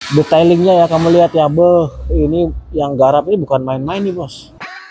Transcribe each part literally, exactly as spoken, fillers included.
Detailingnya ya kamu lihat ya, beh, ini yang garap ini bukan main-main nih bos.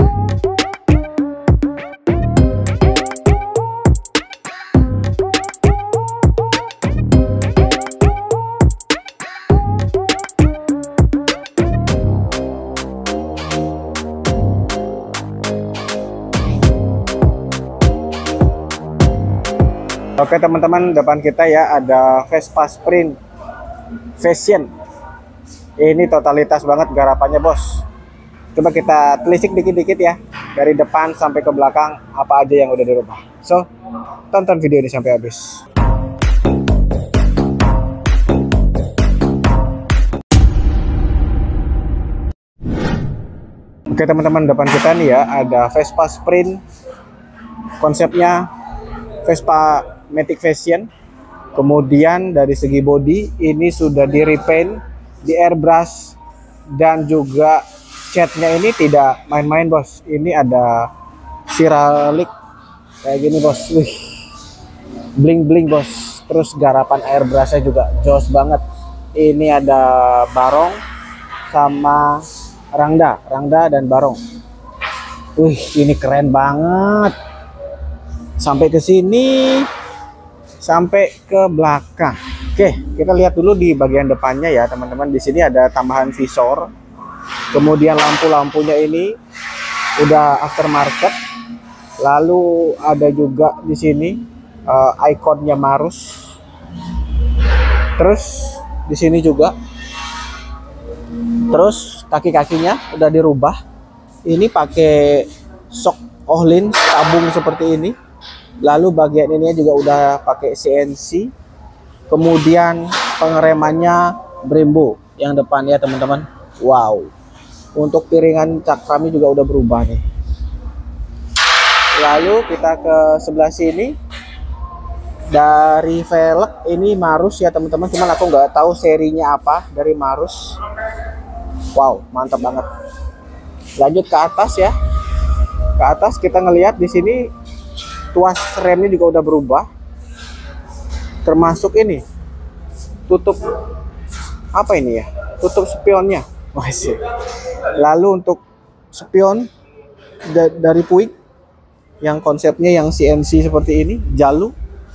Oke teman-teman, depan kita ya ada Vespa Sprint Fashion. Ini totalitas banget garapannya bos. Coba kita telisik dikit-dikit ya, dari depan sampai ke belakang apa aja yang udah dirubah. So, tonton video ini sampai habis. Oke teman-teman, depan kita nih ya ada Vespa Sprint. Konsepnya Vespa Matic Fashion. Kemudian dari segi body ini sudah di repaint, di airbrush, dan juga catnya ini tidak main-main bos. Ini ada ceramic kayak gini bos. Wih, bling bling bos. Terus garapan airbrushnya juga jos banget. Ini ada barong sama rangda, rangda dan barong. Wih, ini keren banget. Sampai ke sini, sampai ke belakang. Oke, kita lihat dulu di bagian depannya ya teman-teman. Di sini ada tambahan visor. Kemudian lampu-lampunya ini udah aftermarket. Lalu ada juga di sini uh, ikonnya Marus. Terus di sini juga. Terus kaki-kakinya udah dirubah. Ini pakai shock Ohlins tabung seperti ini. Lalu bagian ini juga udah pakai C N C. Kemudian pengeremannya Brembo yang depan ya teman-teman. Wow. Untuk piringan cakrami juga udah berubah nih. Lalu kita ke sebelah sini. Dari velg ini Marus ya teman-teman. Cuman aku nggak tahu serinya apa dari Marus. Wow, mantap banget. Lanjut ke atas ya. Ke atas kita ngelihat di sini tuas remnya juga udah berubah. Termasuk ini tutup apa ini ya, tutup spionnya masih. Lalu untuk spion da dari Puig yang konsepnya yang C N C seperti ini, jalu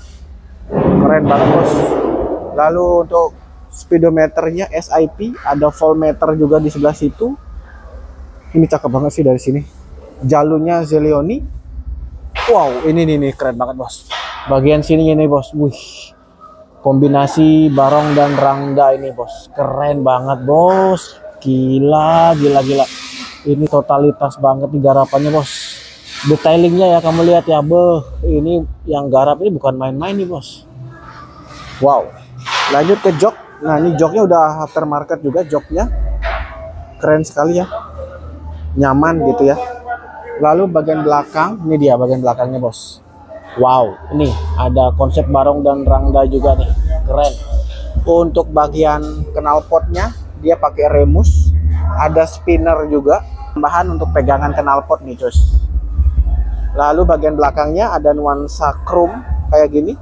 keren banget bos. Lalu untuk speedometernya S I P, ada voltmeter juga di sebelah situ. Ini cakep banget sih dari sini. Jalunya Zelioni. Wow, ini nih, nih keren banget bos. Bagian sini ini bos, wih, kombinasi barong dan rangda ini bos, keren banget bos. Gila, gila, gila. Ini totalitas banget nih garapannya bos. Detailingnya ya kamu lihat ya, beh, ini yang garap ini bukan main-main nih bos. Wow. Lanjut ke jok. Nah ini joknya udah aftermarket juga, joknya keren sekali ya, nyaman gitu ya. Lalu bagian belakang, ini dia bagian belakangnya bos. Wow, ini ada konsep barong dan rangda juga nih, keren. Untuk bagian knalpotnya dia pakai remus, ada spinner juga, tambahan untuk pegangan knalpot nih cus. Lalu bagian belakangnya ada nuansa chrome kayak gini.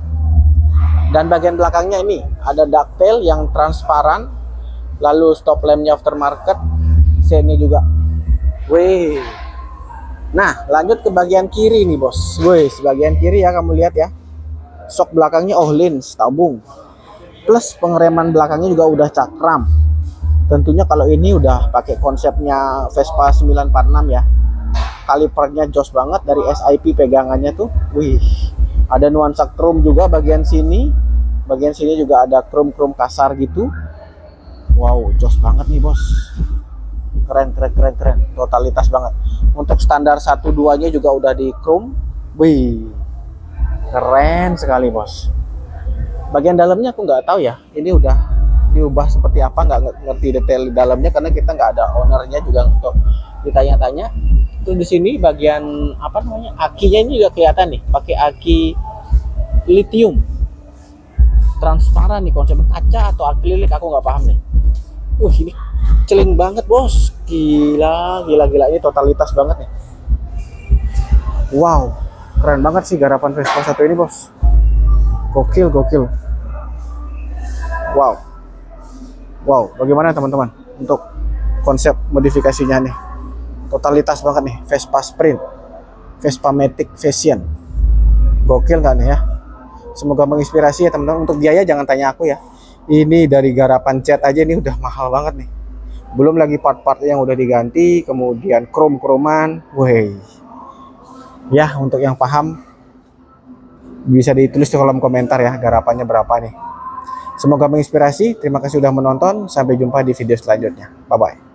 Dan bagian belakangnya ini ada ducktail yang transparan. Lalu stop lampnya aftermarket, sennya juga. Wih. Nah, lanjut ke bagian kiri nih bos. Wih, sebagian kiri ya kamu lihat ya. Sok belakangnya Ohlins tabung. Plus pengereman belakangnya juga udah cakram. Tentunya kalau ini udah pakai konsepnya Vespa sembilan empat enam ya. Kalipernya jos banget dari S I P pegangannya tuh. Wih, ada nuansa chrome juga bagian sini. Bagian sini juga ada chrome-chrome kasar gitu. Wow, jos banget nih bos. Keren, keren, keren, keren. Totalitas banget. Untuk standar satu dua nya juga udah di chrome. Wih, keren sekali bos. Bagian dalamnya aku nggak tahu ya. Ini udah diubah seperti apa, nggak ngerti detail di dalamnya karena kita nggak ada ownernya juga untuk ditanya-tanya. Terus di sini bagian apa namanya, akinya ini juga kelihatan nih, pakai aki lithium transparan nih, konsep kaca atau akrilik aku nggak paham nih. Wah, ini celing banget bos, gila gila gila, ini totalitas banget nih. Wow, keren banget sih garapan Vespa satu ini bos, gokil gokil. Wow. Wow, bagaimana teman-teman untuk konsep modifikasinya nih? Totalitas banget nih, Vespa Sprint, Vespa Matic Fashion. Gokil nggak nih ya? Semoga menginspirasi ya teman-teman. Untuk biaya jangan tanya aku ya. Ini dari garapan cat aja ini udah mahal banget nih. Belum lagi part-part yang udah diganti, kemudian krom-kroman. Woi. Ya, untuk yang paham bisa ditulis di kolom komentar ya garapannya berapa nih. Semoga menginspirasi. Terima kasih sudah menonton. Sampai jumpa di video selanjutnya. Bye bye.